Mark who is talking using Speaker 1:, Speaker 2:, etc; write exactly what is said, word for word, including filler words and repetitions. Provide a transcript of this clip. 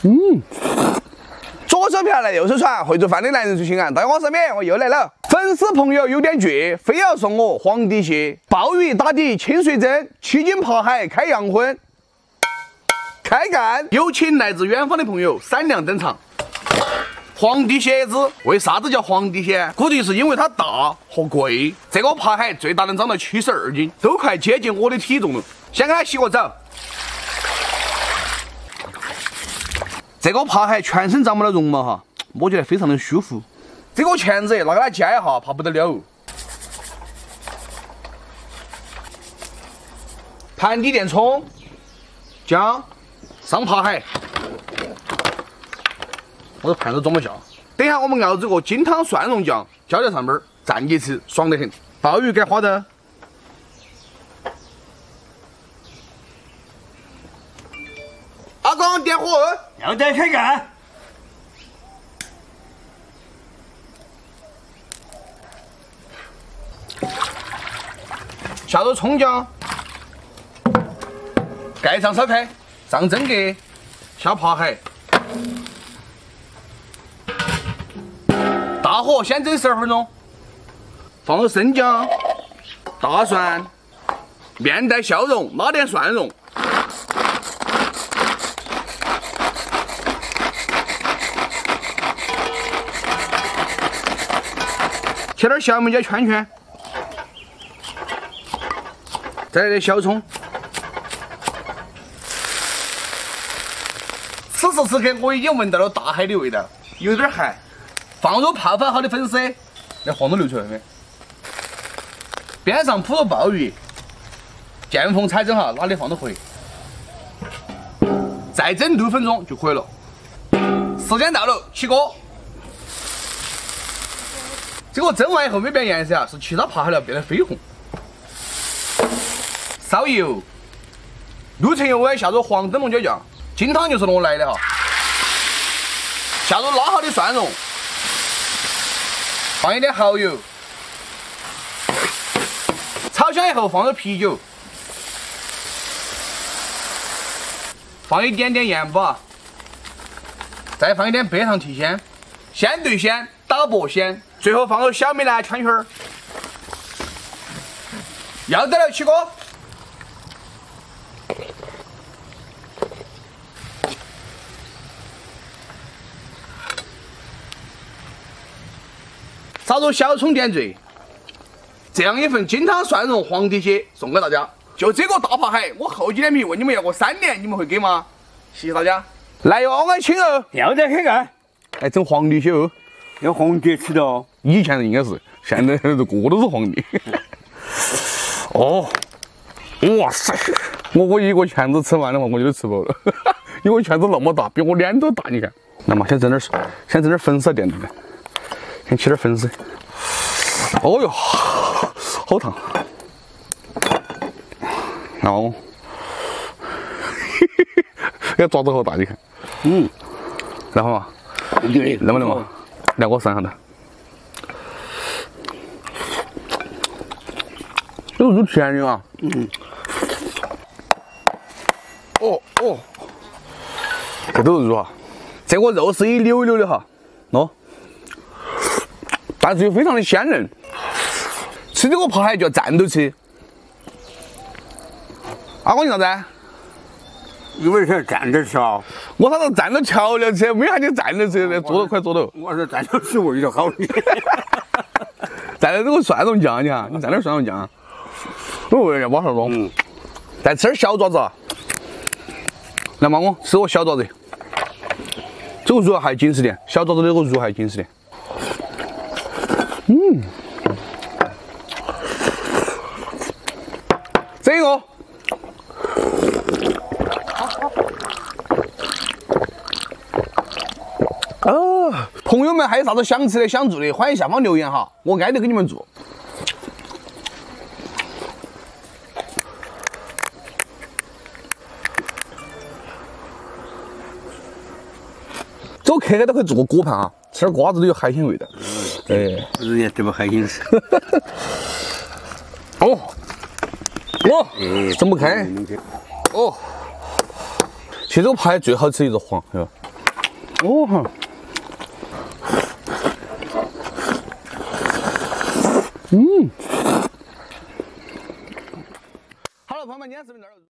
Speaker 1: 嗯，左手漂来右手传，会做饭的男人最心安。大家好，身边我又来了，粉丝朋友有点倔，非要送我皇帝蟹、鲍鱼打底清水蒸、七斤扒海开洋荤。开干！有请来自远方的朋友闪亮登场。皇帝蟹子，为啥子叫皇帝蟹？估计是因为它大和贵。这个扒海最大能长到七十二斤，都快接近我的体重了。先给它洗个澡。这个扒海全身长满了绒毛哈，摸起来非常的舒服。这个钳子拿给它夹一下，怕不得了。盘底垫葱、姜。上扒海，我这盘子装不下。等一下我们熬这个金汤蒜蓉酱，浇在上面，蘸起吃，爽得很。鲍鱼该花的。阿公点火，
Speaker 2: 要得开干。
Speaker 1: 下入葱姜，盖上烧开。上蒸格，下扒海，大火先蒸十二分钟，放入生姜、大蒜、面带笑容，拉点蒜蓉，切点小米椒圈圈，再来点小葱。此时此刻，我已经闻到了大海的味道，有点寒。放入泡发好的粉丝，那黄都流出来没？边上铺入鲍鱼，见缝插针哈，哪里放都可以。再蒸六分钟就可以了。时间到了，起锅。这个蒸完以后没变颜色啊，是其他扒海料变得绯红。烧油，六成油温下入黄灯笼椒酱。金汤就是我来的哈，下入拉好的蒜蓉，放一点蚝油，炒香以后放入啤酒，放一点点盐巴，再放一点白糖提鲜，鲜对鲜，打薄鲜，最后放入小米辣圈圈，要得了，起锅。烧入小葱点缀，这样一份金汤蒜蓉皇帝蟹送给大家。就这个大扒海，我厚着脸皮问你们要个三年，你们会给吗？谢谢大家。来哟，我请哦。
Speaker 2: 要得开干。
Speaker 1: 来整皇帝蟹哦。
Speaker 2: 要皇帝吃的哦。
Speaker 1: 以前应该是，现在这个个都是皇帝。哦，哇塞！我我一个钳子吃完的话，我就吃饱了，因为钳子那么大，比我脸都大，你看。那么先整点，先整点粉丝垫着的。先切点粉丝，哦哟，好烫！然后，要爪子好大，你看，嗯，然后啊，
Speaker 2: 对，
Speaker 1: 能不能嘛？来，我试下的，这个肉甜的啊，嗯，哦哦，这都是肉啊，这个肉是一溜溜的哈，喏。但是又非常的鲜嫩，吃这个扒海就要蘸着吃。阿哥你啥子？
Speaker 2: 因为是蘸着吃啊。
Speaker 1: 我啥子蘸着调料吃，没喊你蘸着吃的，坐到快坐到。
Speaker 2: 我是蘸着吃味道好的。
Speaker 1: 蘸着这个蒜蓉酱，你看，你蘸点蒜蓉酱，哦，味道马上弄。嗯。再吃点小爪子啊。来嘛，我吃个小爪子，这个肉还紧实点，小爪子这个肉还紧实点。嗯，这个，哦，朋友们还有啥子想吃的、想做的，欢迎下方留言哈，我挨着给你们做。这个客家都可以做个果盘啊，吃点瓜子都有海鲜味道。哎，
Speaker 2: 日夜这么开心是。
Speaker 1: 哦，哦，睁不开。哦，其实这个排最好吃就是黄，是吧？ 哦哈。嗯。好了，朋友们，今天视频到这儿。